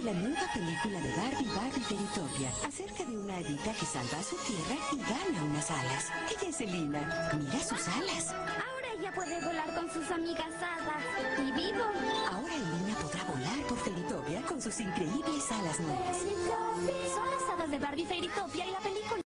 la nueva película de Barbie Fairytopia, acerca de una hadita que salva a su tierra y gana unas alas. Ella es Elina. Mira sus alas. Ahora ella puede volar con sus amigas hadas. Y vivo. Ahora Elina podrá volar por Fairytopia con sus increíbles alas nuevas. Son las hadas de Barbie Fairytopia y la película.